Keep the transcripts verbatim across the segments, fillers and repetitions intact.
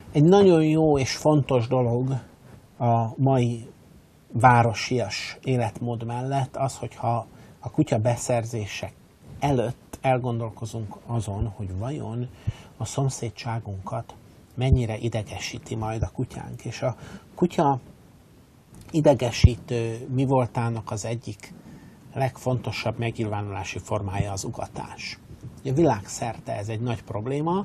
Egy nagyon jó és fontos dolog a mai városias életmód mellett az, hogyha a kutya beszerzések előtt elgondolkozunk azon, hogy vajon a szomszédságunkat mennyire idegesíti majd a kutyánk. És a kutya idegesítő mi voltának az egyik legfontosabb megnyilvánulási formája az ugatás. A világszerte ez egy nagy probléma,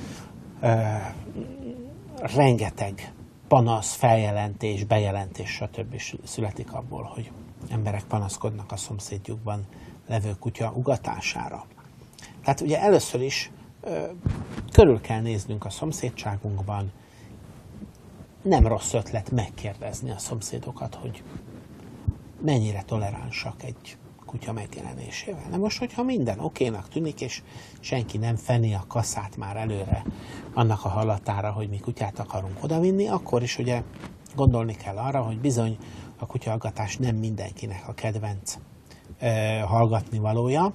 rengeteg panasz, feljelentés, bejelentés, stb. Születik abból, hogy emberek panaszkodnak a szomszédjukban levő kutya ugatására. Tehát ugye először is ö, körül kell néznünk a szomszédságunkban, nem rossz ötlet megkérdezni a szomszédokat, hogy mennyire toleránsak egy kutya megjelenésével. Na most, hogyha minden okénak tűnik, és senki nem feni a kaszát már előre annak a hallatára, hogy mi kutyát akarunk odavinni, akkor is ugye gondolni kell arra, hogy bizony a kutyahallgatás nem mindenkinek a kedvenc e, hallgatni valója.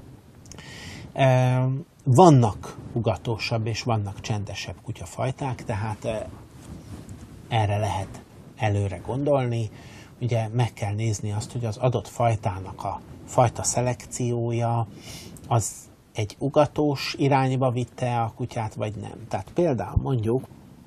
E, vannak ugatósabb és vannak csendesebb kutyafajták, tehát e, erre lehet előre gondolni. Ugye meg kell nézni azt, hogy az adott fajtának a fajta szelekciója az egy ugatós irányba vitte a kutyát, vagy nem. Tehát például mondjuk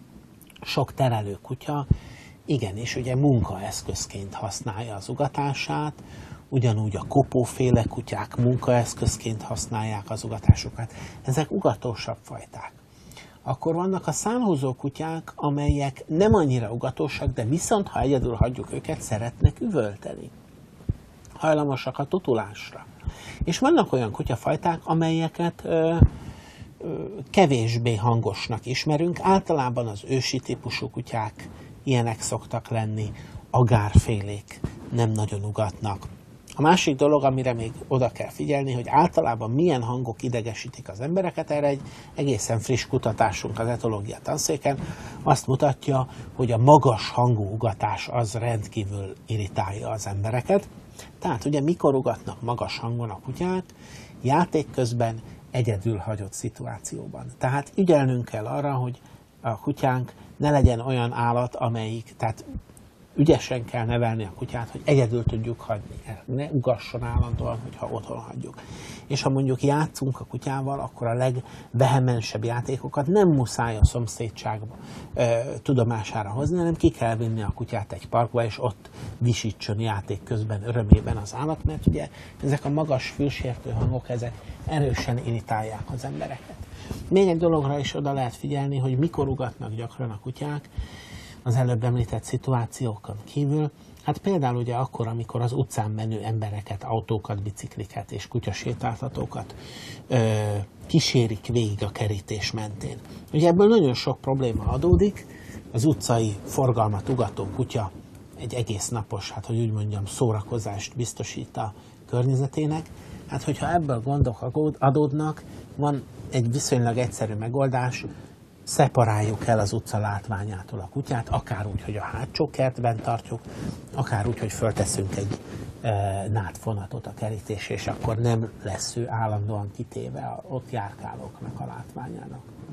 sok terelő kutya igenis ugye munkaeszközként használja az ugatását, ugyanúgy a kopóféle kutyák munkaeszközként használják az ugatásokat. Ezek ugatósabb fajták. Akkor vannak a szánhúzó kutyák, amelyek nem annyira ugatósak, de viszont, ha egyedül hagyjuk őket, szeretnek üvölteni. Hajlamosak a tutulásra. És vannak olyan kutyafajták, amelyeket ö, ö, kevésbé hangosnak ismerünk. Általában az ősi típusú kutyák ilyenek szoktak lenni, agárfélék nem nagyon ugatnak. A másik dolog, amire még oda kell figyelni, hogy általában milyen hangok idegesítik az embereket, erre egy egészen friss kutatásunk az etológia tanszéken azt mutatja, hogy a magas hangú ugatás az rendkívül irritálja az embereket. Tehát ugye mikor ugatnak magas hangon a kutyák? Játék közben, egyedül hagyott szituációban. Tehát ügyelnünk kell arra, hogy a kutyánk ne legyen olyan állat, amelyik, tehát ügyesen kell nevelni a kutyát, hogy egyedül tudjuk hagyni. Ne ugasson állandóan, hogyha otthon hagyjuk. És ha mondjuk játszunk a kutyával, akkor a legvehemensebb játékokat nem muszáj a szomszédságba e, tudomására hozni, hanem ki kell vinni a kutyát egy parkba, és ott visítson játék közben örömében az állat, mert ugye ezek a magas fülsértő hangok, ezek erősen irritálják az embereket. Még egy dologra is oda lehet figyelni, hogy mikor ugatnak gyakran a kutyák, az előbb említett szituációkon kívül, hát például ugye akkor, amikor az utcán menő embereket, autókat, bicikliket és kutyasétáltatókat ö, kísérik végig a kerítés mentén. Ugye ebből nagyon sok probléma adódik, az utcai forgalmat ugató kutya egy egész napos, hát hogy úgy mondjam, szórakozást biztosít a környezetének. Hát hogyha ebből gondok adódnak, van egy viszonylag egyszerű megoldás, szeparáljuk el az utca látványától a kutyát, akár úgy, hogy a hátsó kertben tartjuk, akár úgy, hogy fölteszünk egy e, nádfonatot a kerítésre, és akkor nem lesz ő állandóan kitéve a ott járkálóknak a látványának.